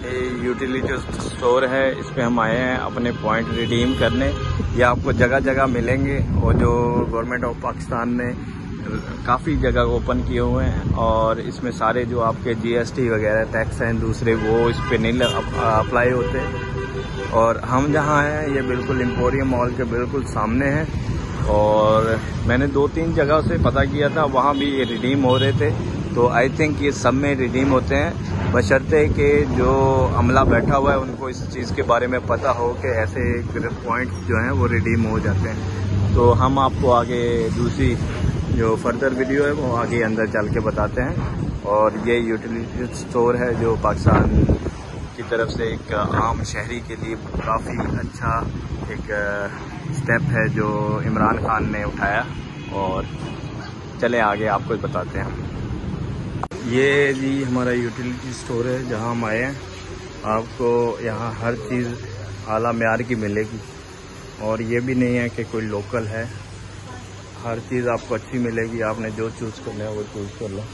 ये utility store है, इस पे हम आए हैं अपने पॉइंट रिडीम करने। ये आपको जगह जगह मिलेंगे और जो गवर्नमेंट ऑफ पाकिस्तान ने काफ़ी जगह ओपन किए हुए हैं और इसमें सारे जो आपके GST वगैरह टैक्स हैं दूसरे वो इस पे नहीं अप्लाई होते। और हम जहाँ हैं ये बिल्कुल एम्पोरियम मॉल के बिल्कुल सामने है और मैंने 2-3 जगह से पता किया था, वहाँ भी ये रिडीम हो रहे थे। तो आई थिंक ये सब में रिडीम होते हैं, बशर्ते कि जो अमला बैठा हुआ है उनको इस चीज़ के बारे में पता हो कि ऐसे पॉइंट्स जो हैं वो रिडीम हो जाते हैं। तो हम आपको आगे दूसरी जो फर्दर वीडियो है वो आगे अंदर चल के बताते हैं। और ये यूटिलिटी स्टोर है जो पाकिस्तान की तरफ से एक आम शहरी के लिए काफ़ी अच्छा एक स्टेप है जो इमरान खान ने उठाया। और चले आगे आपको बताते हैं। ये जी हमारा यूटिलिटी स्टोर है जहां हम आए हैं। आपको यहाँ हर चीज़ आला म्यार की मिलेगी और ये भी नहीं है कि कोई लोकल है, हर चीज़ आपको अच्छी मिलेगी। आपने जो चूज़ करना है वो चूज़ कर लो।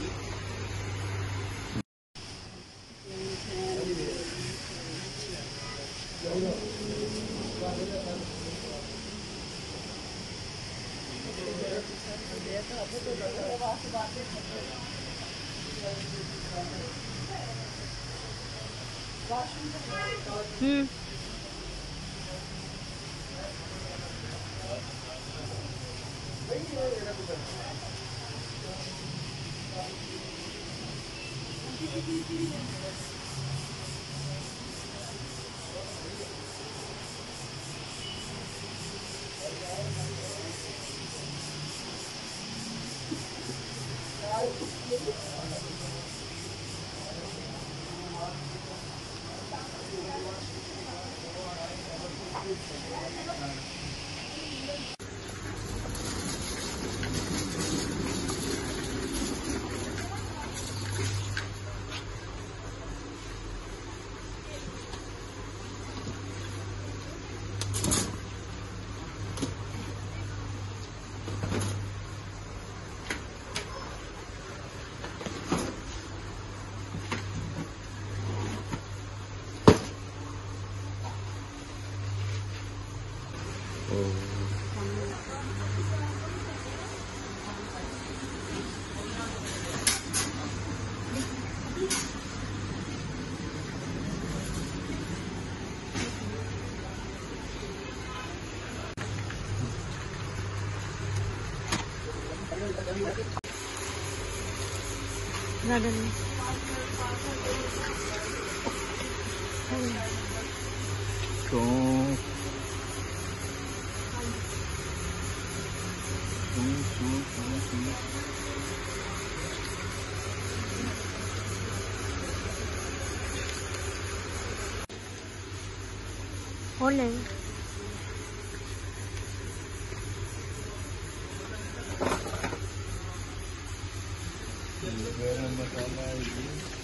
गरम मसाला है जी,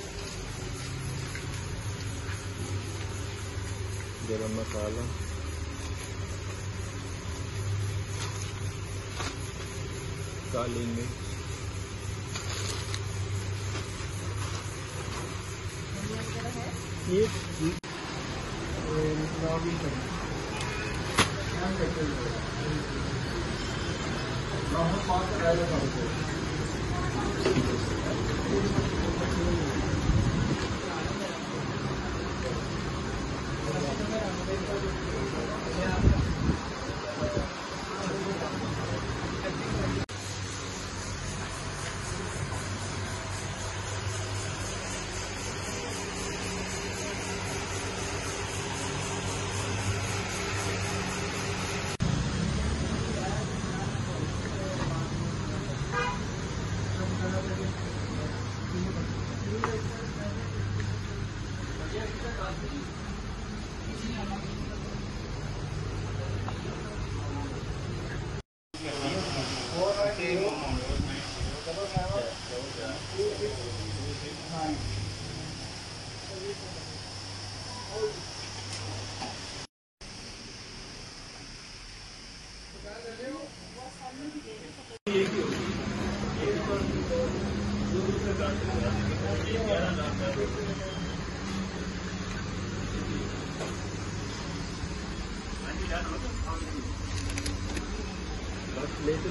गरम मसाला, काली मिर्च, ये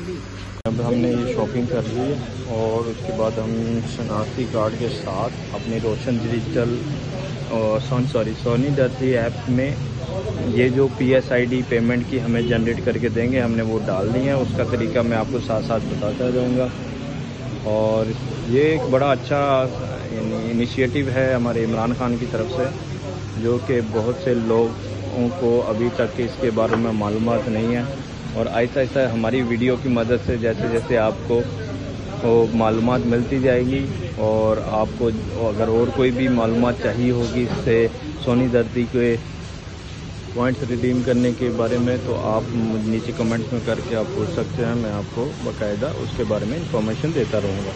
अब हमने ये शॉपिंग कर ली है और उसके बाद हम शनाख्ती कार्ड के साथ अपनी रोशन डिजिटल सोनी दर्जी ऐप में ये जो PSID पेमेंट की हमें जनरेट करके देंगे, हमने वो डाल दी है। उसका तरीका मैं आपको साथ साथ बताता जाऊँगा। और ये एक बड़ा अच्छा इनिशिएटिव है हमारे इमरान खान की तरफ से, जो कि बहुत से लोगों को अभी तक इसके बारे में मालूमात नहीं है। और ऐसा ऐसा हमारी वीडियो की मदद से जैसे जैसे आपको मालूमात मिलती जाएगी, और आपको अगर और कोई भी मालूमात चाहिए होगी इससे सोनी दर्जी के पॉइंट्स रिडीम करने के बारे में, तो आप नीचे कमेंट्स में करके आप पूछ सकते हैं। मैं आपको बाकायदा उसके बारे में इंफॉर्मेशन देता रहूँगा।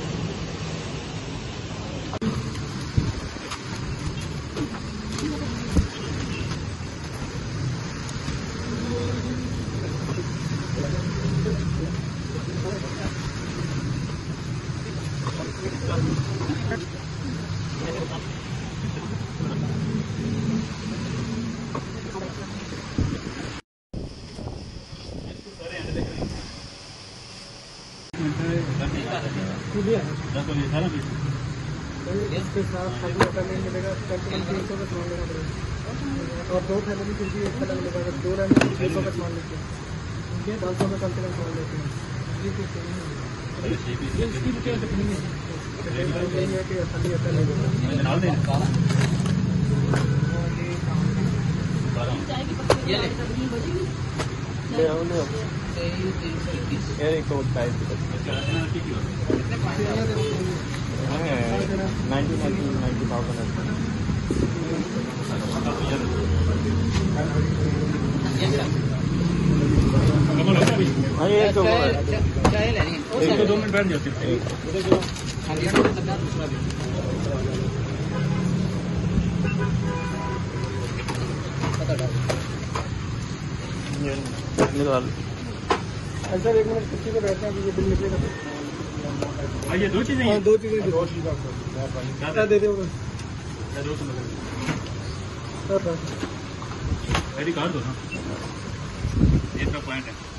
इसके साथ खाली करने मिलेगा, और 2 फैमिली फिर भी 1 अलग मिलेगा। अगर 2 रहने तो 600 का सामान लेते हैं, 500 में कम से कम सामान लेते हैं। ये तो सही है कि खाली ऐसा नहीं होगा। एक तो 2 मिनट बैठ जाते निकाल। ऐसा 1 मिनट कुर्सी पे बैठना है, बिल निकलेगा। ये 2 चीजें, 2 चीजें दे दो। कार्ड दो ना, 1 का पॉइंट है।